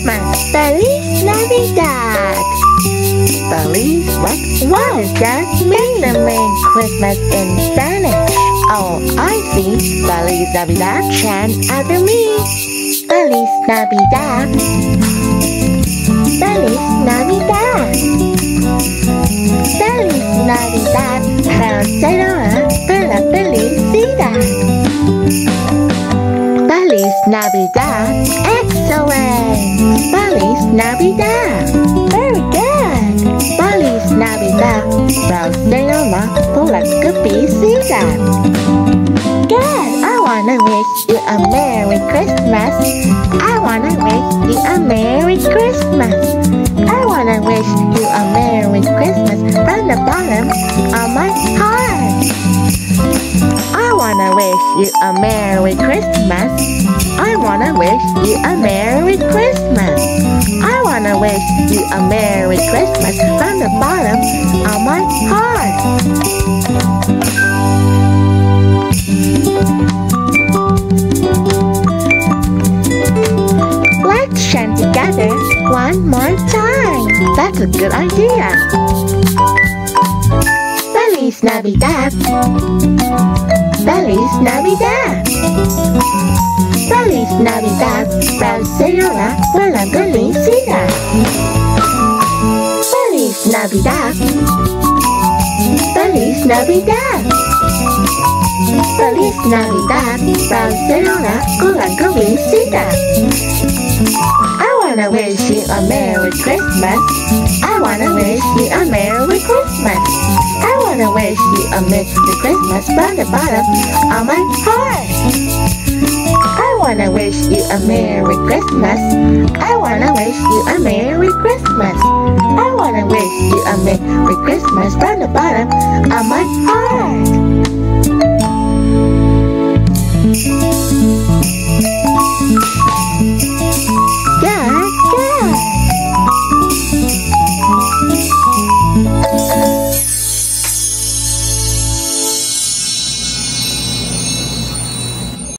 Christmas! Feliz Navidad! Feliz what? What does that mean? The main Christmas in Spanish. Oh, I see. Feliz Navidad chant after me. Feliz Navidad. Feliz Navidad. Feliz Navidad. Pronunciadora de la felicidad. Feliz Navidad. Excellent. Feliz Navidad. Very good. Feliz Navidad. Pronunciadora de la felicidad. Good. I wanna wish you a Merry Christmas. I wanna wish you a Merry Christmas. I wanna wish you a Merry Christmas from the bottom of my heart. I wanna wish you a Merry Christmas. I wanna wish you a Merry Christmas. I wanna wish you a Merry Christmas from the bottom of my heart. Let's chant together one more time. That's a good idea. Feliz Navidad. Feliz Navidad. Feliz Navidad. Pronunciadora de la felicidad. Feliz Navidad. Feliz Navidad. Feliz Navidad. Pronunciadora de la felicidad. I wanna wish you a Merry Christmas. I wanna wish you a Merry Christmas. I wanna wish you a Merry Christmas from the bottom of my heart. I wanna wish you a Merry Christmas. I wanna wish you a Merry Christmas. I wanna wish you a Merry Christmas from the bottom of my heart.